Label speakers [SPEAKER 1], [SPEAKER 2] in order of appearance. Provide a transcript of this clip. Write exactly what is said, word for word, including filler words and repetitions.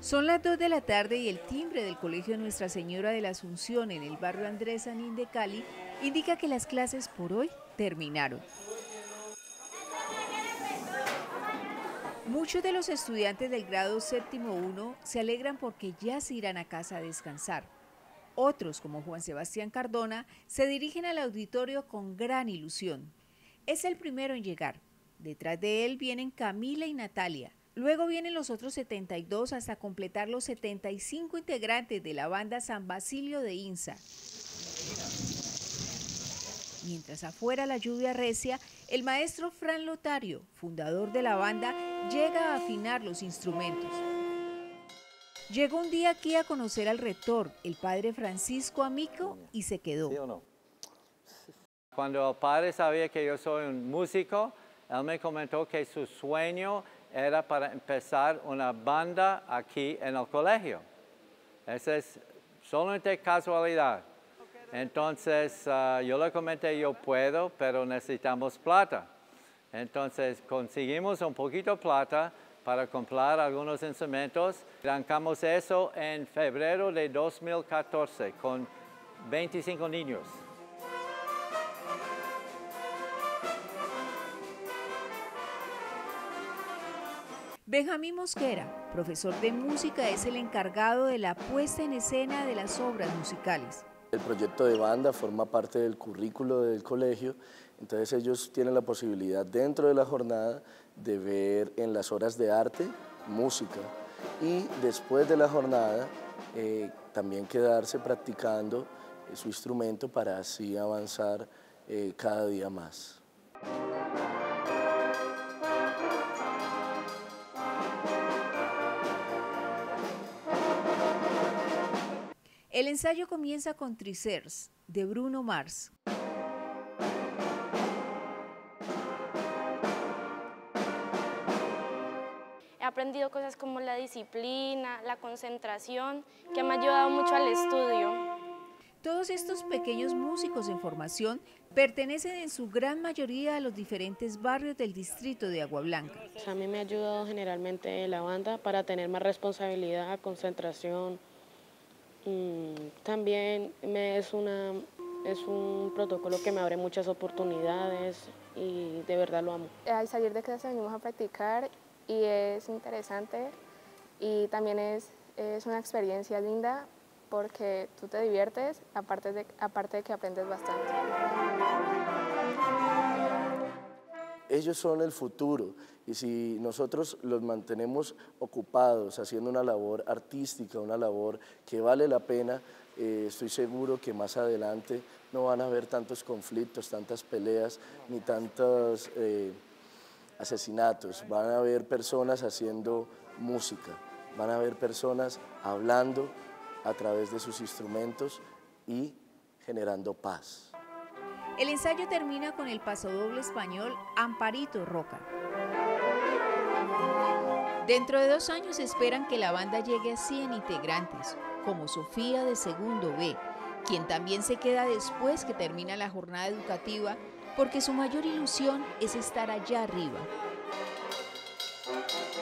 [SPEAKER 1] Son las dos de la tarde y el timbre del Colegio Nuestra Señora de la Asunción en el barrio Andrés Sanín de Cali indica que las clases por hoy terminaron. Muchos de los estudiantes del grado séptimo uno se alegran porque ya se irán a casa a descansar. Otros, como Juan Sebastián Cardona, se dirigen al auditorio con gran ilusión. Es el primero en llegar. Detrás de él vienen Camila y Natalia. Luego vienen los otros setenta y dos hasta completar los setenta y cinco integrantes de la banda San Basilio de INSA. Mientras afuera la lluvia recia, el maestro Fran Lotario, fundador de la banda, llega a afinar los instrumentos. Llegó un día aquí a conocer al rector, el padre Francisco Amico, y se quedó.
[SPEAKER 2] ¿Sí o no? Cuando el padre sabía que yo soy un músico, él me comentó que su sueño era para empezar una banda aquí en el colegio. Esa es solamente casualidad. Entonces, uh, yo le comenté, yo puedo, pero necesitamos plata. Entonces, conseguimos un poquito de plata para comprar algunos instrumentos. Arrancamos eso en febrero de dos mil catorce con veinticinco niños.
[SPEAKER 1] Benjamín Mosquera, profesor de música, es el encargado de la puesta en escena de las obras musicales.
[SPEAKER 3] El proyecto de banda forma parte del currículo del colegio, entonces ellos tienen la posibilidad dentro de la jornada de ver en las horas de arte, música, y después de la jornada eh, también quedarse practicando eh, su instrumento para así avanzar eh, cada día más.
[SPEAKER 1] El ensayo comienza con Trisers, de Bruno Mars.
[SPEAKER 4] He aprendido cosas como la disciplina, la concentración, que me ha ayudado mucho al estudio.
[SPEAKER 1] Todos estos pequeños músicos en formación pertenecen en su gran mayoría a los diferentes barrios del distrito de Agua Blanca.
[SPEAKER 5] A mí me ha ayudado generalmente la banda para tener más responsabilidad, concentración. También me es, una, es un protocolo que me abre muchas oportunidades y de verdad lo amo.
[SPEAKER 6] Al salir de clase venimos a practicar y es interesante y también es, es una experiencia linda porque tú te diviertes, aparte de, aparte de que aprendes bastante.
[SPEAKER 3] Ellos son el futuro y si nosotros los mantenemos ocupados haciendo una labor artística, una labor que vale la pena, eh, estoy seguro que más adelante no van a haber tantos conflictos, tantas peleas, ni tantos eh, asesinatos. Van a haber personas haciendo música, van a haber personas hablando a través de sus instrumentos y generando paz.
[SPEAKER 1] El ensayo termina con el pasodoble español Amparito Roca. Dentro de dos años esperan que la banda llegue a cien integrantes, como Sofía de segundo B, quien también se queda después que termina la jornada educativa porque su mayor ilusión es estar allá arriba.